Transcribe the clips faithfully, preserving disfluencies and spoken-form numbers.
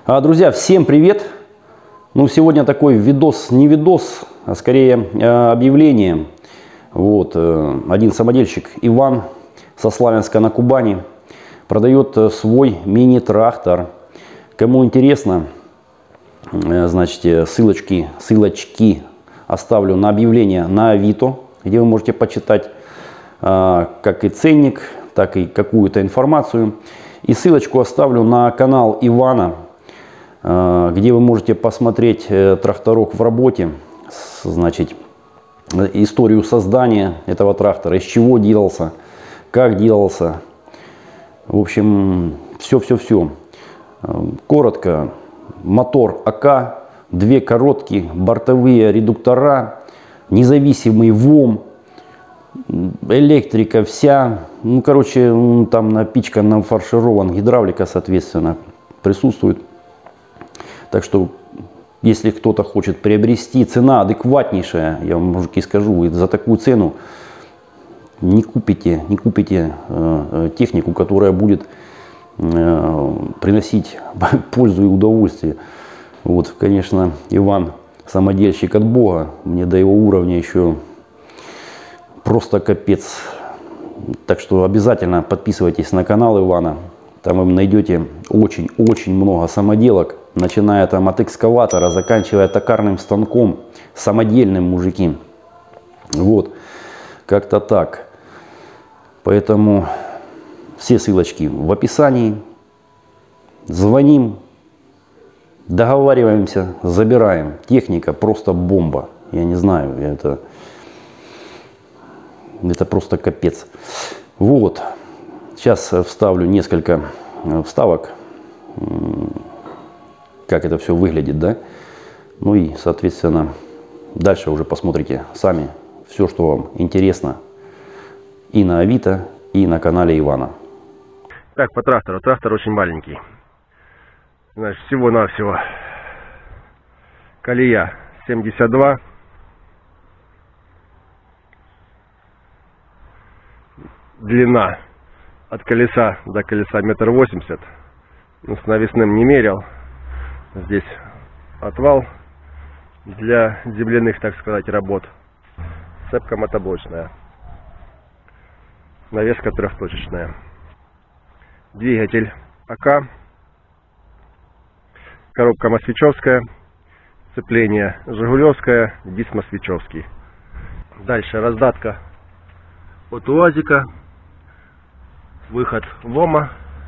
Друзья, всем привет! Ну, сегодня такой видос, не видос, а скорее объявление. Вот, один самодельщик Иван со Славянска на Кубани продает свой мини-трактор. Кому интересно, значит, ссылочки, ссылочки оставлю на объявление на Авито, где вы можете почитать как и ценник, так и какую-то информацию. И ссылочку оставлю на канал Ивана, где вы можете посмотреть тракторок в работе, значит, историю создания этого трактора, из чего делался, как делался. В общем, все-все-все. Коротко. Мотор АК, две коробки, бортовые редуктора, независимый ВОМ, электрика вся. Ну, короче, там напичка нафарширован, гидравлика, соответственно, присутствует. Так что, если кто-то хочет приобрести, цена адекватнейшая, я вам, мужики, скажу, и за такую цену не купите, не купите э, технику, которая будет э, приносить пользу и удовольствие. Вот, конечно, Иван самодельщик от Бога, мне до его уровня еще просто капец. Так что обязательно подписывайтесь на канал Ивана, там вы найдете очень-очень много самоделок. Начиная там от экскаватора, заканчивая токарным станком, самодельным, мужики. Вот, как-то так. Поэтому все ссылочки в описании. Звоним, договариваемся, забираем. Техника просто бомба. Я не знаю, это, это просто капец. Вот, сейчас вставлю несколько вставок, как это все выглядит, да. Ну и, соответственно, дальше уже посмотрите сами все, что вам интересно и на Авито, и на канале Ивана. Так, по трактору. Трактор очень маленький. Значит, всего-навсего колея семьдесят два. Длина от колеса до колеса метр восемьдесят. Ну, с навесным не мерял. Здесь отвал для земляных, так сказать, работ. Цепка мотоблочная. Навеска трехточечная. Двигатель АК. Коробка Москвичевская. Сцепление Жигулевское. Диск Москвичевский. Дальше раздатка от УАЗика. Выход ВОМа.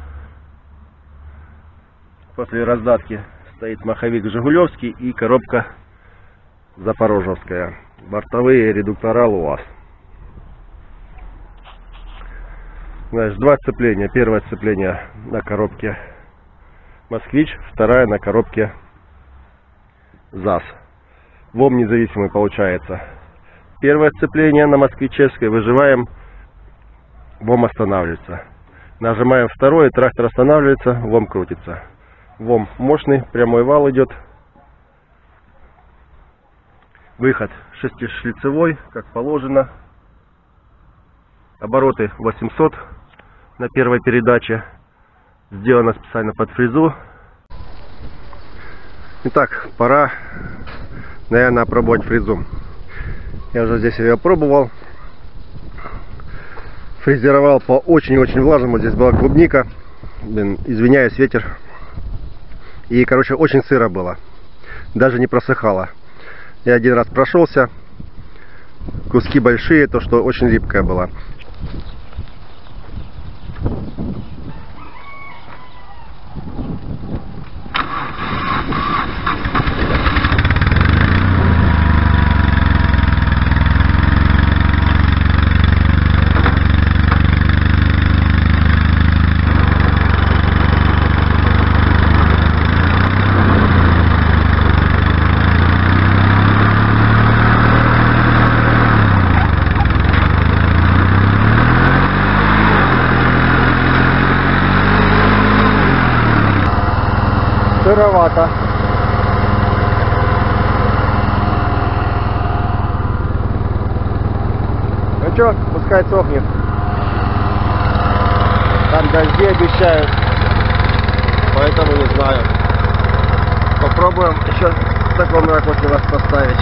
После раздатки стоит маховик Жигулевский и коробка Запорожевская. Бортовые редуктора ЛУАЗ. Значит, два сцепления. Первое сцепление на коробке Москвич, вторая на коробке ЗАЗ. ВОМ независимый получается. Первое сцепление на Москвичевской, выжимаем, ВОМ останавливается. Нажимаем второе, трактор останавливается, ВОМ крутится. ВОМ мощный, прямой вал идет. Выход шестишлицевой, как положено. Обороты восемьсот на первой передаче. Сделано специально под фрезу. Итак, пора, наверное, опробовать фрезу. Я уже здесь ее пробовал. Фрезеровал по очень-очень влажному. Здесь была клубника. Блин, извиняюсь, ветер. И, короче, очень сыро было. Даже не просыхало. Я один раз прошелся. Куски большие, то что очень липкая была. Сыровато. Ну что, пускай сохнет. Там дожди обещают. Поэтому не знаю. Попробуем еще в таком ракурсе вас поставить.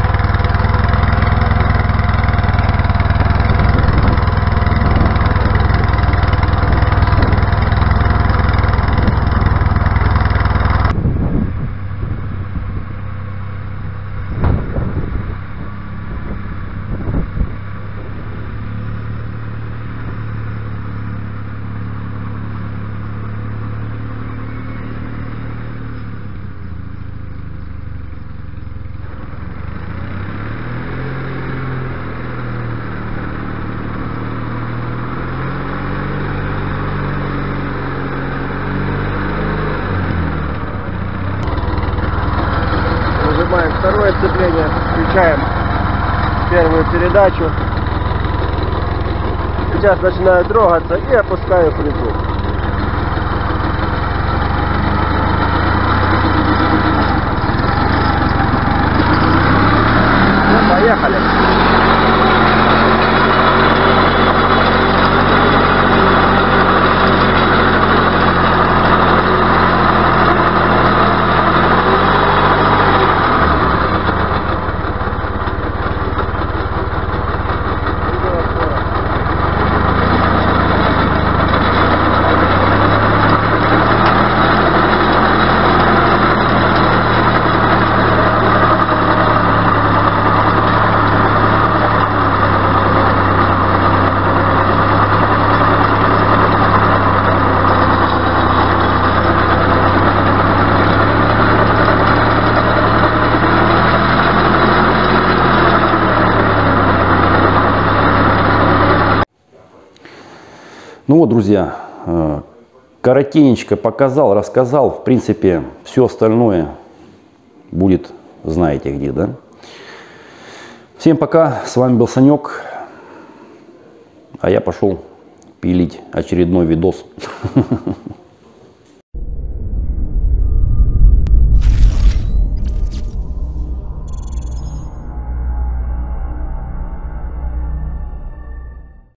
Нажимаем второе сцепление, включаем первую передачу. Сейчас начинаю трогаться и опускаю плиту. Ну, поехали. Ну вот, друзья, коротенечко показал, рассказал. В принципе, все остальное будет, знаете где, да? Всем пока, с вами был Санек, а я пошел пилить очередной видос.